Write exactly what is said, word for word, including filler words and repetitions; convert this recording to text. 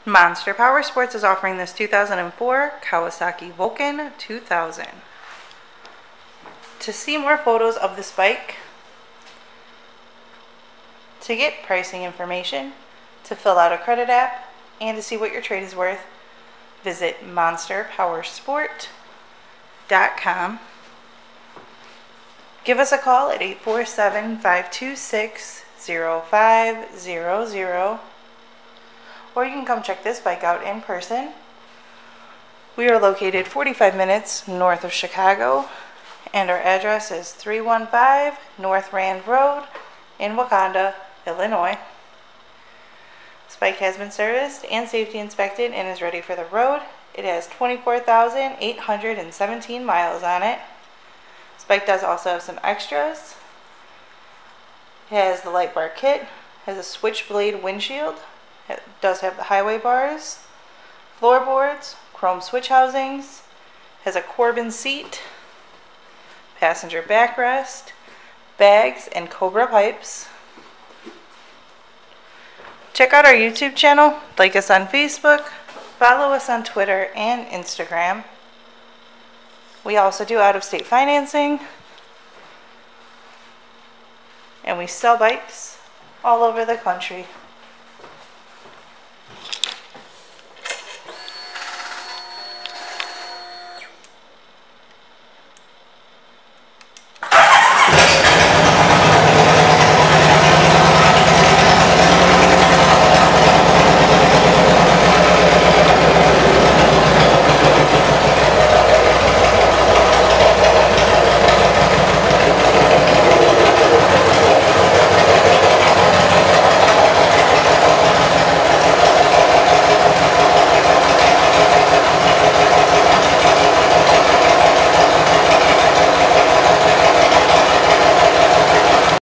Monster Powersports is offering this two thousand four Kawasaki Vulcan two thousand. To see more photos of this bike, to get pricing information, to fill out a credit app, and to see what your trade is worth, visit monster powersport dot com. Give us a call at eight four seven, five two six, zero five zero zero, or you can come check this bike out in person. We are located forty-five minutes north of Chicago, and our address is three one five North Rand Road in Wauconda, Illinois. This bike has been serviced and safety inspected and is ready for the road. It has twenty-four thousand eight hundred seventeen miles on it. This bike does also have some extras. It has the light bar kit, has a switchblade windshield, it does have the highway bars, floorboards, chrome switch housings, has a Corbin seat, passenger backrest, bags, and Cobra pipes. Check out our YouTube channel, like us on Facebook, follow us on Twitter and Instagram. We also do out-of-state financing, and we sell bikes all over the country.